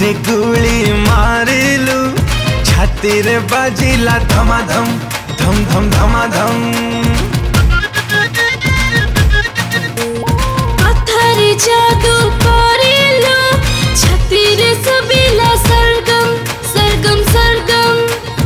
रे गुली मारिलु छाती रे बाजिला धमाधम धम धम धमाधम पत्थर जादू करिलु छाती रे सबिला सरगम सरगम सरगम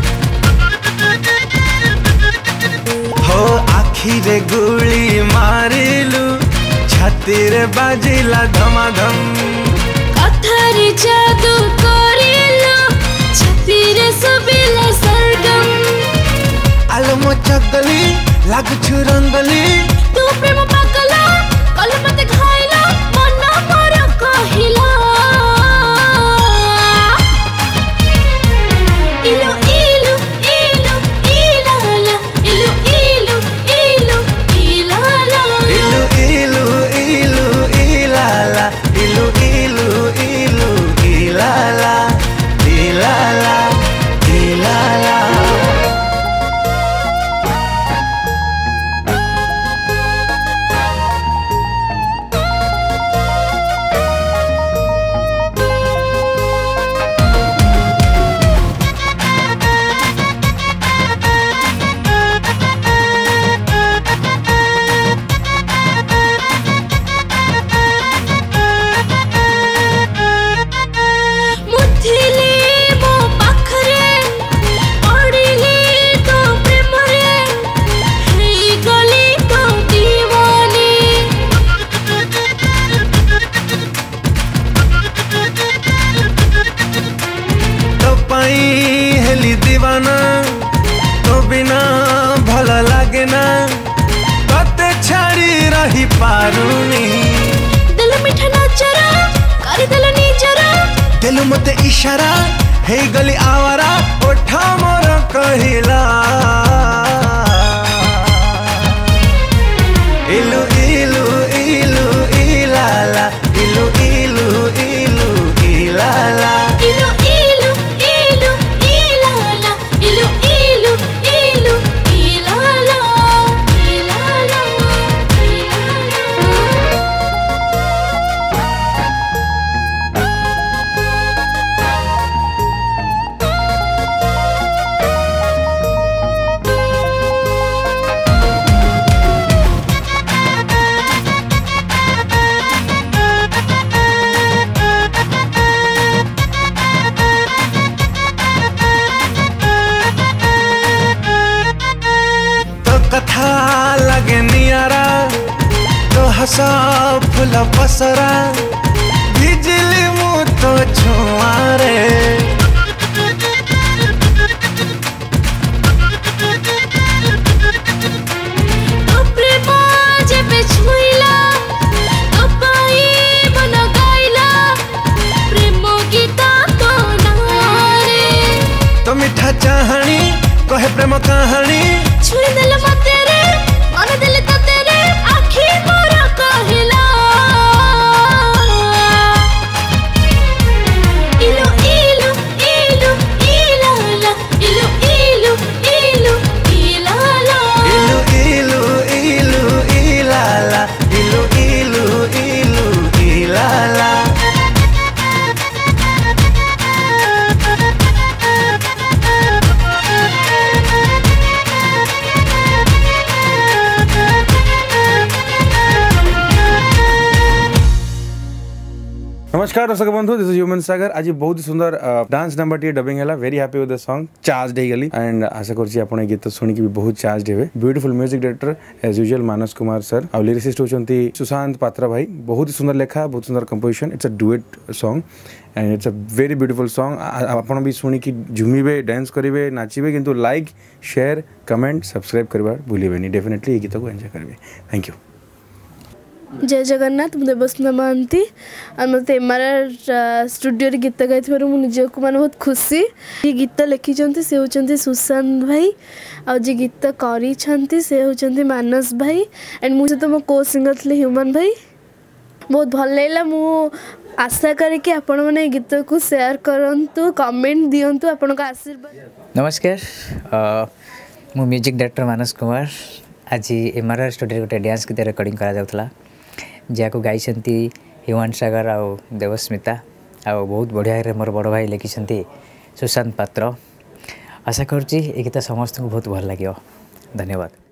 हो आखी रे गुली मारिलु छाती रे बाजिला धमाधम पत्थर जादू करिलु छाती रे सबिला सरगम आलो मो चगली लागु छु रंगली तू प्रेम पागला कल मते घाइला मन मोर कहिला इलु इलु इलु इलाला इलु इलु इलु इलाला इलु इलु इलु इलाला इलु इलु इलु इलाला इलाला इलाला मुथिली मो पाखरे पड़िली तो प्रेम रे हेई गली तो दीवानी तो पाई हेली दीवाना तो बिना भल लागे ना तते छाड़ी रही पारुनी दिल मिठा नचरा करी दिल निजरा दिल मते इशारा हे गली आवारा ओठा मोर कहिला इलु इलु इलु इलाला इलु इलु इलु इलाला इलु इलु इलु इलाला इलु इलु इलु इलाला इलाला तो कथा लगे नियारा तो हसा फूल पसरा बिजली मु तो छुआरे तो प्रेम जेबे छुइला तो पाई मन गाइला प्रेम गीता तो नारे तो मीठा चाहनी कहे प्रेम कहानी छुई दिल मते रे मन दिल तते रे आखी मोर कहिला इलु इलु इलु इलाला इलु इलु इलु इलाला इलु इलु इलु इलाला इलु इलु इलु इलाला नमस्कार दर्शक बंधु दिस इज ह्यूमन सागर आज बहुत ही सुंदर डांस नंबर टी डबिंग है very happy with the song charge गली एंड आशा करछि आपण गीत सुनिक भी बहुत चार्ज हेबे beautiful music director as usual Manas Kumar sir आ लिरिसिस्ट होचंती सुशांत पात्रा भाई बहुत ही सुंदर लेखा बहुत सुंदर composition it's a duet song and it's a very beautiful song आपण भी सुनिक झुमिबे डांस करिवे नाचिबे किंतु लाइक शेयर कमेंट सब्सक्राइब करबा भूलिबेनी डेफिनेटली ए गीत को एंजॉय करबे थैंक यू जय जगन्नाथ मुझे देवस्मिता महांती और मत एमआरआर स्टूडियो गीत गाई मुझको मैंने बहुत खुशी ये गीत लिखिं से होती सुशांत भाई और जी गीत कर से होती मानस भाई एंड मुझे तो मो को सिंगर थे ह्यूमन भाई बहुत भल लगा मु आशा करके आपण मैंने गीत को शेयर करूँ कमेंट दिंतु आपण आशीर्वाद। नमस्कार मु म्यूजिक डायरेक्टर मानस कुमार आज एमआरआर स्टूडियो गोटे डांस गीत रेकर्डिंग करा जहाँ गाई ह्यूमन सागर आ देवस्मिता बहुत बढ़िया मोर बड़ भाई लिखिं सुशांत पात्र आशा करुँची ये गीत समस्त को बहुत भल लगे धन्यवाद।